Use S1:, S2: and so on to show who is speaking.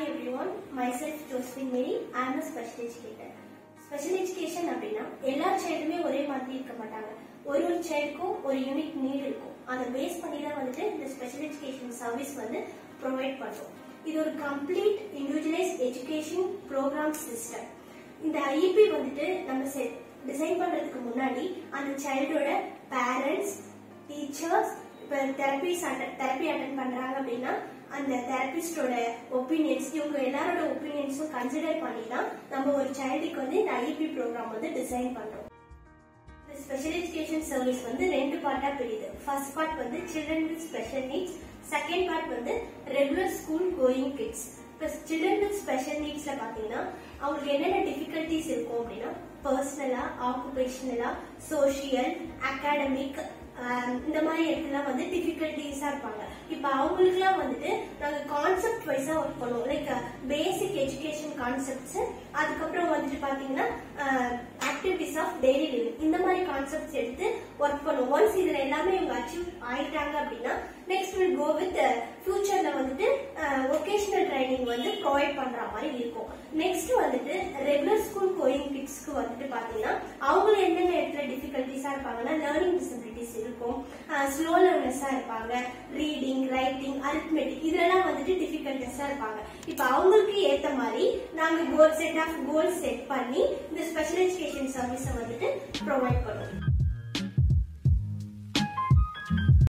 S1: Hi everyone, myself Josephine Mary. I am a special educator. Special education அப்படினா எல்லா சைல்டுமே ஒரே மாதிரி இருக்க மாட்டாங்க. ஒரு சைல்டுக்கும் ஒரு யூனிக் நீட் இருக்கும். அதை பேஸ் பண்ணி தான் வந்து இந்த ஸ்பெஷல் எஜுகேஷன் சர்வீஸ் வந்து ப்ரொவைட் பண்றோம். இது ஒரு complete individualised education programme system. இந்த ஐஇபி வந்துட்டு நம்ம டிசைன் பண்றதுக்கு முன்னாடி அந்த சைல்டோட பேரண்ட்ஸ், டீச்சர்ஸ், தெரப்பி அட்டெண்ட் பண்றாங்க அப்படின்னா அந்த தெரபிஸ்டோட ஒப்பீனியன்ஸ், இவங்க எல்லாரோட ஒப்பீனியன்ஸும் கன்சிடர் பண்ணி தான் நம்ம ஒரு சைல்டுக்கு வந்து இந்த ஐஇபி ப்ரோக்ராம் வந்து டிசைன் பண்றோம். இந்த ஸ்பெஷல் எஜுகேஷன் சர்வீஸ் வந்து ரெண்டு பார்ட்டா பிரியுது. ஃபர்ஸ்ட் பார்ட் வந்து children with special needs, second part வந்து ரெகுலர் ஸ்கூல் கோயிங் கிட்ஸ். இப்போ சில்ட்ரன் வித் ஸ்பெஷல் நீட்ஸ்ல பாத்தீங்கன்னா அவங்களுக்கு என்னென்ன டிஃபிகல்டிஸ் இருக்கும் அப்படின்னா பர்சனலா, ஆக்குபேஷனலா, சோசியல், அகாடமிக், இந்த மாதிரி இடத்துல வந்து டிஃபிகல்டிஸா இருப்பாங்க. இப்ப அவங்களுக்கு எல்லாம் வந்துட்டு நாங்க கான்செப்ட் வைஸா ஒர்க் பண்ணுவோம். லைக் பேசிக் எஜுகேஷன் கான்செப்ட்ஸ், அதுக்கப்புறம் வந்துட்டு பாத்தீங்கன்னா ஆக்டிவிட்டிஸ் ஆஃப் டெய்லி லிவிங், இந்த மாதிரி கான்செப்ட்ஸ் எடுத்து ஒர்க் பண்ணுவோம். ஒன்ஸ் இதுல எல்லாமே இவங்க அச்சீவ் ஆயிட்டாங்க அப்படின்னா நெக்ஸ்ட் வில் கோ வித் ஃபியூச்சர்ல வந்துட்டு வொகேஷனல் ட்ரைனிங் வந்து ப்ரொவைட் பண்ற மாதிரி இருக்கும். நெக்ஸ்ட் வந்துட்டு ரெகுலர் ஸ்கூல் கோயிங் கிட்ஸ்க்கு வந்துட்டு பாத்தீங்கன்னா அவங்க எந்தெந்த இடத்துல டிஃபிகல்டிஸா இருப்பாங்கன்னா லேர்னிங் டிசபிலிட்டிஸ் இருக்கும், ஸ்லோ லேர்னர்ஸா இருப்பாங்க, ரீடிங், ரைட்டிங், அரித்மெட்டிக், இதெல்லாம் வந்துட்டு டிஃபிகல்டிஸா இருப்பாங்க. இப்ப அவங்களுக்கு ஏத்த மாதிரி நாங்க கோல் செட் பண்ணி இந்த ஸ்பெஷல் எஜுகேஷன் சர்வீஸை வந்துட்டு ப்ரொவைட் பண்ணுவோம்.